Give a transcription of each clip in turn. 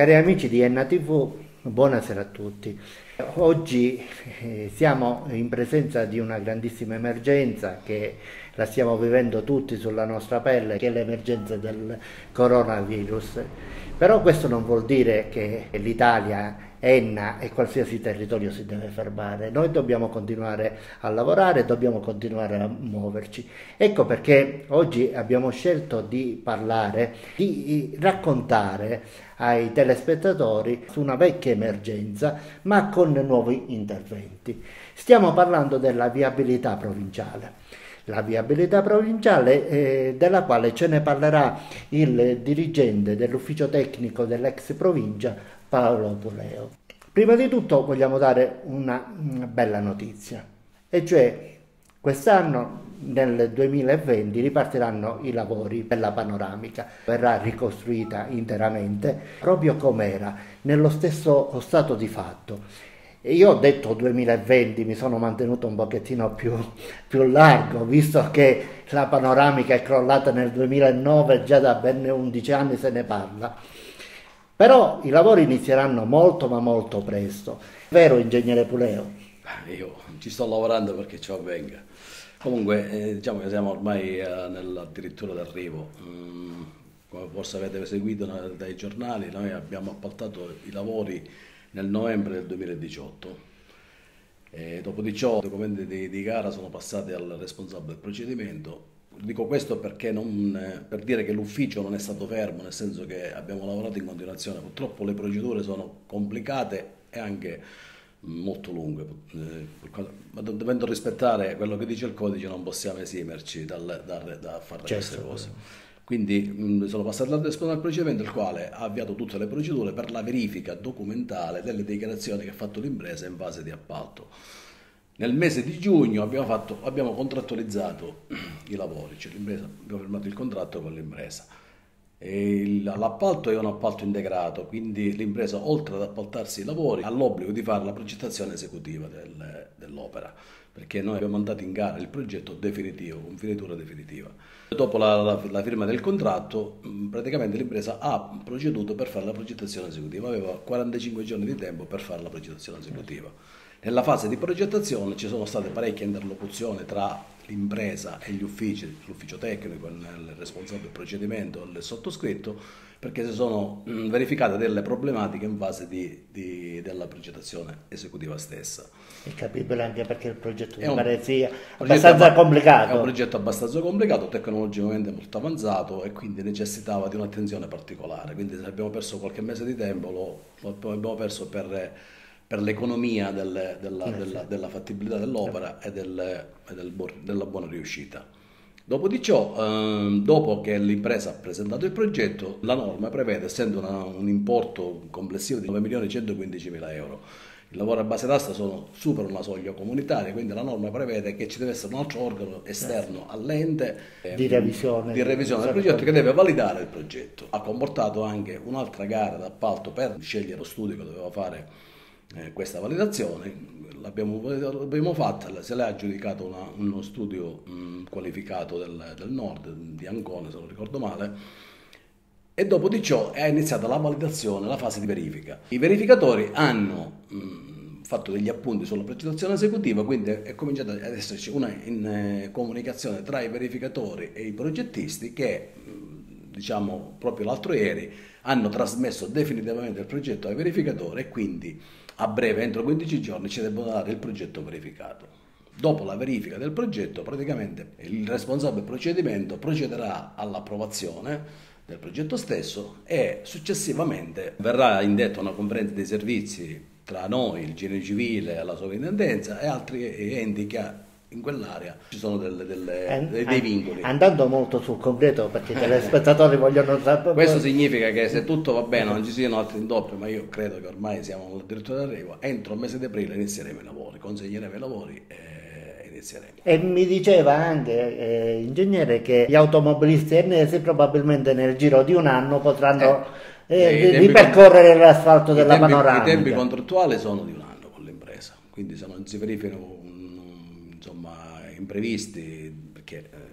Cari amici di Enna TV, buonasera a tutti. Oggi siamo in presenza di una grandissima emergenza che la stiamo vivendo tutti sulla nostra pelle, che è l'emergenza del coronavirus. Però questo non vuol dire che l'Italia, Enna e qualsiasi territorio si deve fermare. Noi dobbiamo continuare a lavorare, dobbiamo continuare a muoverci. Ecco perché oggi abbiamo scelto di parlare, di raccontare ai telespettatori su una vecchia emergenza, ma con nuovi interventi. Stiamo parlando della viabilità provinciale. La viabilità provinciale della quale ce ne parlerà il dirigente dell'ufficio tecnico dell'ex provincia, Paolo Puleo. Prima di tutto vogliamo dare una bella notizia, e cioè quest'anno nel 2020 ripartiranno i lavori per la panoramica, verrà ricostruita interamente proprio com'era, nello stesso stato di fatto. Io ho detto 2020, mi sono mantenuto un pochettino più largo, visto che la panoramica è crollata nel 2009, già da ben 11 anni se ne parla. Però i lavori inizieranno molto ma molto presto, vero ingegnere Puleo? Io ci sto lavorando perché ciò avvenga. Comunque, diciamo che siamo ormai addirittura d'arrivo. Come forse avete seguito dai giornali, noi abbiamo appaltato i lavori nel novembre del 2018. Dopo di ciò, i documenti di gara sono passati al responsabile del procedimento. Dico questo perché per dire che l'ufficio non è stato fermo, nel senso che abbiamo lavorato in continuazione. Purtroppo le procedure sono complicate e anche molto lunghe, ma dovendo rispettare quello che dice il codice non possiamo esimerci da fare queste cose. Quindi sono passati al responsabile del procedimento, il quale ha avviato tutte le procedure per la verifica documentale delle dichiarazioni che ha fatto l'impresa in fase di appalto. Nel mese di giugno abbiamo contrattualizzato i lavori, cioè abbiamo firmato il contratto con l'impresa. L'appalto è un appalto integrato, quindi l'impresa, oltre ad appaltarsi i lavori, ha l'obbligo di fare la progettazione esecutiva dell'opera, perché noi abbiamo mandato in gara il progetto definitivo, con finitura definitiva. Dopo la firma del contratto, praticamente l'impresa ha proceduto per fare la progettazione esecutiva, aveva 45 giorni di tempo per fare la progettazione esecutiva. Nella fase di progettazione ci sono state parecchie interlocuzioni tra l'impresa e gli uffici, l'ufficio tecnico, il responsabile del procedimento e il sottoscritto, perché si sono verificate delle problematiche in fase della progettazione esecutiva stessa. È capibile anche perché il progetto mi pare sia abbastanza complicato. È un progetto abbastanza complicato, tecnologicamente molto avanzato e quindi necessitava di un'attenzione particolare. Quindi se abbiamo perso qualche mese di tempo, lo abbiamo perso per l'economia della fattibilità dell'opera e della buona riuscita. Dopo di ciò, dopo che l'impresa ha presentato il progetto, la norma prevede, essendo un importo complessivo di 9.115.000 euro, il lavoro a base d'asta supera una soglia comunitaria, quindi la norma prevede che ci deve essere un altro organo esterno all'ente di revisione del progetto che deve validare il progetto. Ha comportato anche un'altra gara d'appalto per scegliere lo studio che doveva fare questa validazione. L'abbiamo fatta, se l'ha aggiudicato uno studio qualificato del nord, di Ancona se non ricordo male, e dopo di ciò è iniziata la validazione, la fase di verifica. I verificatori hanno fatto degli appunti sulla progettazione esecutiva, quindi è cominciata ad esserci una comunicazione tra i verificatori e i progettisti che, diciamo, proprio l'altro ieri hanno trasmesso definitivamente il progetto ai verificatori e quindi a breve, entro 15 giorni, ci debbono dare il progetto verificato. Dopo la verifica del progetto, praticamente il responsabile del procedimento procederà all'approvazione del progetto stesso e successivamente verrà indetta una conferenza dei servizi tra noi, il Genio Civile, la Sovrintendenza e altri enti che in quell'area ci sono dei vincoli. Andando molto sul concreto, perché i telespettatori vogliono sapere. Questo significa che se tutto va bene non ci siano altri intoppi, ma io credo che ormai siamo addirittura d'arrivo, entro il mese di aprile inizieremo i lavori, consegneremo i lavori e inizieremo. E mi diceva anche, ingegnere, che gli automobilisti ennesi probabilmente nel giro di un anno potranno ripercorrere l'asfalto della panoramica. I tempi contrattuali sono di un anno con l'impresa, quindi se non si verificano imprevisti, perché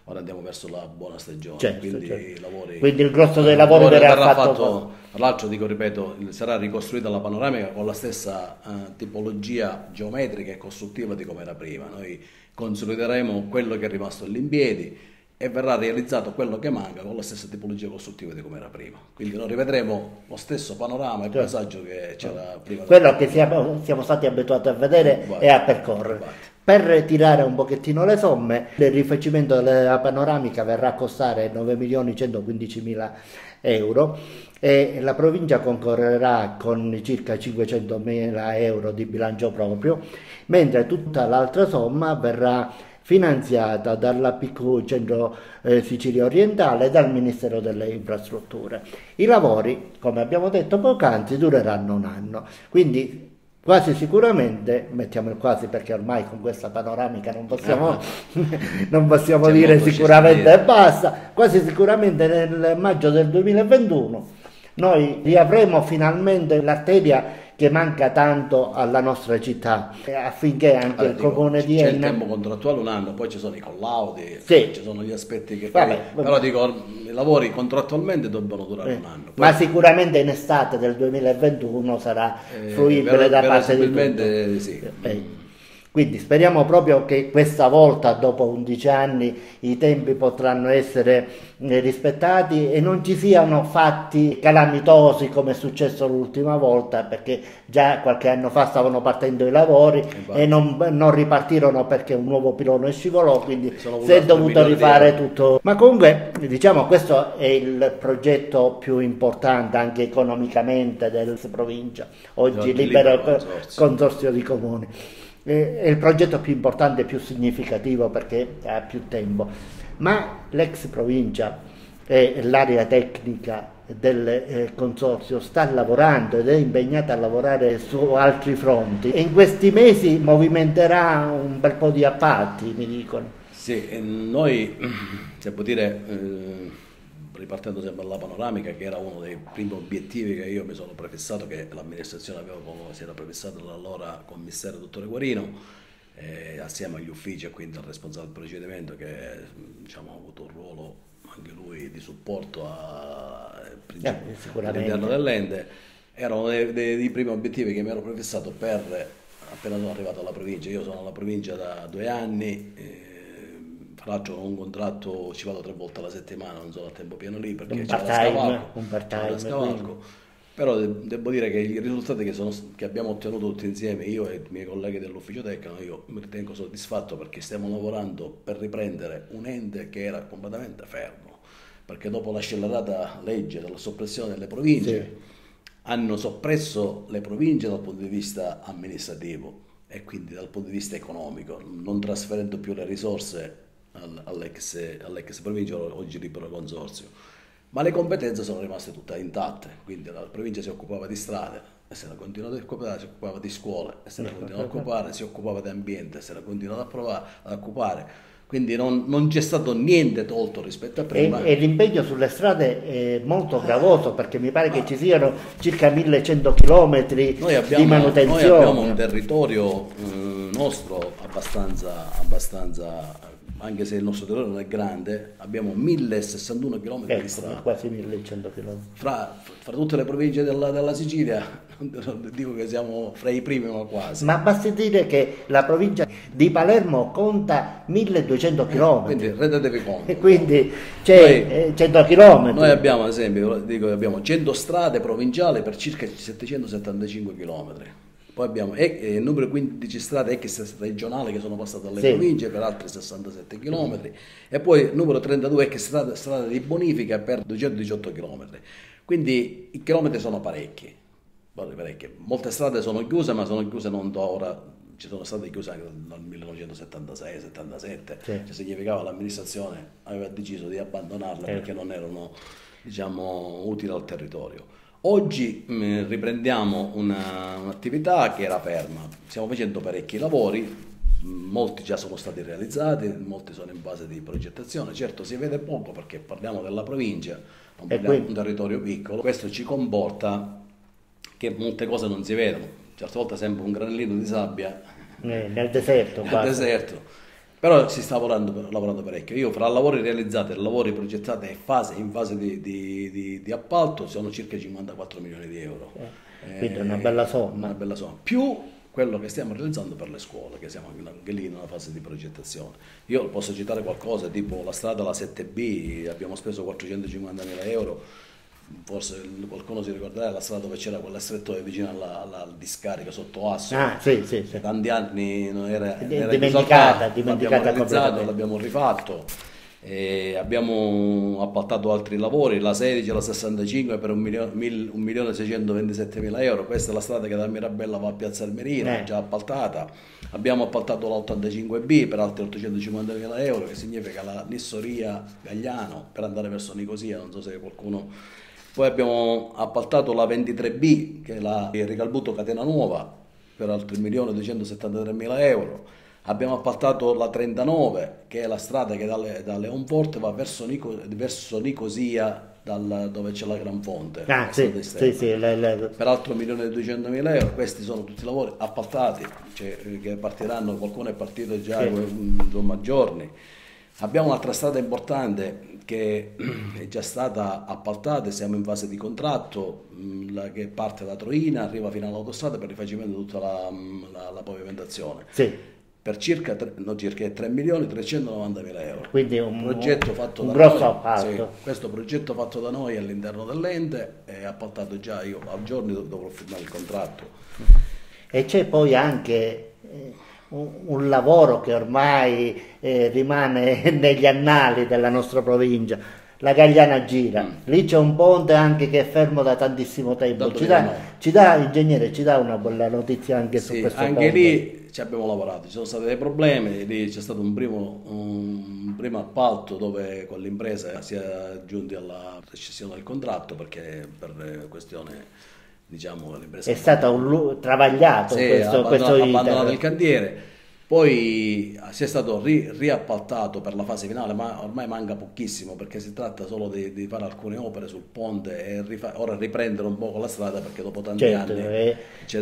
ora andiamo verso la buona stagione, Certo, quindi certo. i lavori, Quindi il grosso dei lavori verrà fatto. tra l'altro dico, ripeto, sarà ricostruita la panoramica con la stessa tipologia geometrica e costruttiva di come era prima. Noi consolideremo quello che è rimasto all'impiedi e verrà realizzato quello che manca con la stessa tipologia costruttiva di come era prima. Quindi noi rivedremo lo stesso panorama e paesaggio che c'era prima. Quello che siamo stati abituati a vedere e a percorrere. Per tirare un pochettino le somme, il rifacimento della panoramica verrà a costare 9.115.000 euro e la provincia concorrerà con circa 500.000 euro di bilancio proprio, mentre tutta l'altra somma verrà finanziata dall'APQ Centro Sicilia Orientale e dal Ministero delle Infrastrutture. I lavori, come abbiamo detto poc'anzi, dureranno un anno, quindi quasi sicuramente, mettiamo il quasi perché ormai con questa panoramica non possiamo dire sicuramente e basta, quasi sicuramente nel maggio del 2021 noi riavremo finalmente l'arteria che manca tanto alla nostra città, affinché anche il comune di Enna... C'è il Enna... tempo contrattuale un anno, poi ci sono i collaudi, sì, ci sono gli aspetti che... Vabbè. Però dico, i lavori contrattualmente debbono durare un anno. Poi... Ma sicuramente in estate del 2021 sarà fruibile da parte di tutti. Sì. Quindi speriamo proprio che questa volta, dopo 11 anni, i tempi potranno essere rispettati e non ci siano fatti calamitosi come è successo l'ultima volta, perché già qualche anno fa stavano partendo i lavori e non ripartirono perché un nuovo pilone scivolò, quindi si è dovuto rifare tutto. Ma comunque, diciamo, questo è il progetto più importante anche economicamente della provincia, oggi libero consorzio di comuni. È il progetto più importante e più significativo perché ha più tempo, ma l'ex provincia e l'area tecnica del consorzio sta lavorando ed è impegnata a lavorare su altri fronti e in questi mesi movimenterà un bel po' di appalti, mi dicono. Sì, noi, se può dire, ripartendo sempre dalla panoramica, che era uno dei primi obiettivi che io mi sono prefissato, che l'amministrazione si era prefissato dall'allora commissario dottore Guarino, assieme agli uffici e quindi al responsabile del procedimento che diciamo, ha avuto un ruolo anche lui di supporto all'interno dell'ente. Era uno dei primi obiettivi che mi ero prefissato appena sono arrivato alla provincia. Io sono alla provincia da 2 anni. Tra l'altro ho un contratto, ci vado 3 volte alla settimana, non sono a tempo pieno lì perché c'è un part-time. Però devo dire che i risultati che abbiamo ottenuto tutti insieme, io e i miei colleghi dell'ufficio tecnico, io mi ritengo soddisfatto perché stiamo lavorando per riprendere un ente che era completamente fermo, perché dopo la scellerata legge della soppressione delle province hanno soppresso le province dal punto di vista amministrativo e quindi dal punto di vista economico, non trasferendo più le risorse all'ex provincia, oggi libero consorzio, ma le competenze sono rimaste tutte intatte, quindi la provincia si occupava di strade e se ne continuava ad occupare, si occupava di scuole e se ne continuava ad occupare, si occupava di ambiente e se ne continuava ad occupare, quindi non c'è stato niente tolto rispetto a prima. E l'impegno sulle strade è molto gravoso perché mi pare che ci siano circa 1100 chilometri di manutenzione. Noi abbiamo un territorio nostro abbastanza, anche se il nostro territorio non è grande, abbiamo 1061 km di strada. Quasi 1100 km. Fra tutte le province della Sicilia, dico che siamo fra i primi, ma quasi. Ma basti dire che la provincia di Palermo conta 1200 km. Quindi rendetevi conto. Quindi c'è 100 km. Noi abbiamo, ad esempio, abbiamo 100 strade provinciali per circa 775 km. Poi abbiamo il numero 15 strade ex regionali che sono passate alle province per altri 67 km e poi il numero 32 ex strade di bonifica per 218 km. Quindi i chilometri sono parecchi. Molte strade sono chiuse, ma sono chiuse non da ora, ci sono state chiuse anche dal 1976-77, cioè significava l'amministrazione aveva deciso di abbandonarle perché non erano, diciamo, utili al territorio. Oggi riprendiamo un'attività che era ferma, stiamo facendo parecchi lavori, molti già sono stati realizzati, molti sono in fase di progettazione, certo si vede poco perché parliamo della provincia, non parliamo di un territorio piccolo, questo ci comporta che molte cose non si vedono, certe volte sembra un granellino di sabbia nel deserto. Nel deserto. Però si sta lavorando parecchio. Io fra lavori realizzati e lavori progettati e in fase di appalto sono circa 54 milioni di euro. Quindi è una bella somma. Una bella somma. Più quello che stiamo realizzando per le scuole, che siamo anche lì in una fase di progettazione. Io posso citare qualcosa, tipo la strada, la 7B, abbiamo speso 450 mila euro. Forse qualcuno si ricorderà la strada dove c'era quella strettoia vicino alla discarica sotto Asso. Sì. Tanti anni non era dimenticata l'abbiamo realizzato, l'abbiamo rifatto. Abbiamo appaltato altri lavori, la 16 e la 65 per 1.627.000 euro. Questa è la strada che da Mirabella va a Piazza Armerina, già appaltata. Abbiamo appaltato la 85B per altri 850.000 euro, che significa la Nissoria Gagliano per andare verso Nicosia, non so se qualcuno. Poi abbiamo appaltato la 23B, che è il Ricalbuto Catena Nuova, per altri 1.273.000 euro. Abbiamo appaltato la 39, che è la strada che da Leonforte va verso Nicosia, dove c'è la Gran Fonte. Per altro 1.200.000 euro. Questi sono tutti lavori appaltati, cioè, che partiranno, qualcuno è partito già insomma, giorni. Abbiamo un'altra strada importante che è già stata appaltata, siamo in fase di contratto, che parte da Troina, arriva fino all'autostrada per il rifacimento di tutta la pavimentazione. Per circa 3.390.000 euro. Quindi un progetto fatto un da grosso noi, appalto. questo progetto fatto da noi all'interno dell'ente è appaltato già, io a giorni dovrò firmare il contratto. E c'è poi anche un lavoro che ormai rimane negli annali della nostra provincia, la Gagliana Gira. Lì c'è un ponte anche che è fermo da tantissimo tempo. Ingegnere, ci dà una bella notizia anche su questo anche ponte? Lì ci abbiamo lavorato, ci sono stati dei problemi, lì c'è stato un primo appalto dove con l'impresa si è giunti alla rescissione del contratto perché per questione, diciamo, l'impresa è stato travagliato questo abbandonato il cantiere. Poi si è stato riappaltato per la fase finale, ma ormai manca pochissimo perché si tratta solo di fare alcune opere sul ponte e ora riprendere un po' con la strada perché dopo tanti anni c'è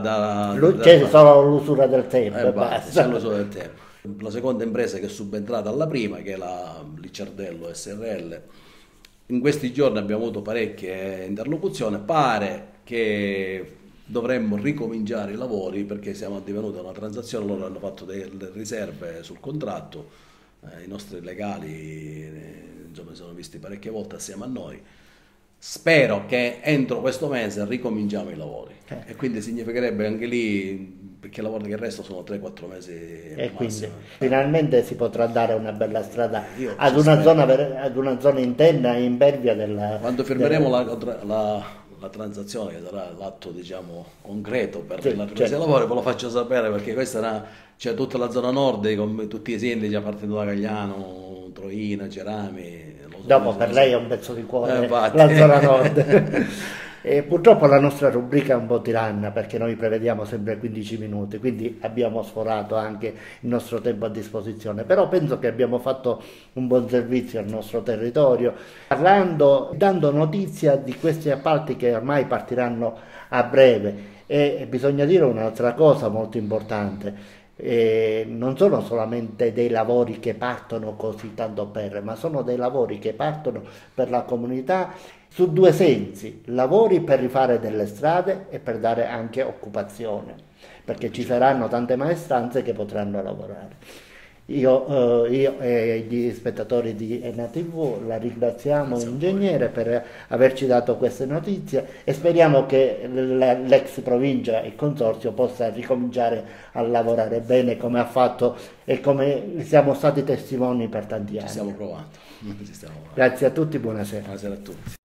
c'è solo l'usura del tempo. C'è l'usura del tempo. La seconda impresa che è subentrata alla prima, che è la Licciardello SRL, in questi giorni abbiamo avuto parecchie interlocuzioni, pare che dovremmo ricominciare i lavori perché siamo addivenuti a una transazione, loro hanno fatto delle riserve sul contratto, i nostri legali insomma, sono visti parecchie volte assieme a noi. Spero che entro questo mese ricominciamo i lavori e quindi significherebbe anche lì, perché i lavori che restano sono 3-4 mesi e quindi finalmente si potrà dare una bella strada ad una zona interna impervia della... Quando firmeremo la transazione, che sarà l'atto, diciamo, concreto per la ripresa dei lavori, ve lo faccio sapere perché questa c'è tutta la zona nord con tutti i sindaci partendo da Gagliano, Troina, Cerami. Dopo per lei è un pezzo di cuore la zona nord. E purtroppo la nostra rubrica è un po' tiranna perché noi prevediamo sempre 15 minuti, quindi abbiamo sforato anche il nostro tempo a disposizione, però penso che abbiamo fatto un buon servizio al nostro territorio, dando notizia di questi appalti che ormai partiranno a breve. E bisogna dire un'altra cosa molto importante. Non sono solamente dei lavori che partono così tanto ma sono dei lavori che partono per la comunità su due sensi: lavori per rifare delle strade e per dare anche occupazione, perché ci saranno tante maestranze che potranno lavorare. Io e gli spettatori di ENA-TV la ringraziamo, ingegnere, per averci dato queste notizie e speriamo che l'ex provincia e il consorzio possa ricominciare a lavorare bene come ha fatto e come siamo stati testimoni per tanti anni. Ci stiamo provando. Grazie a tutti, buonasera. Buonasera a tutti.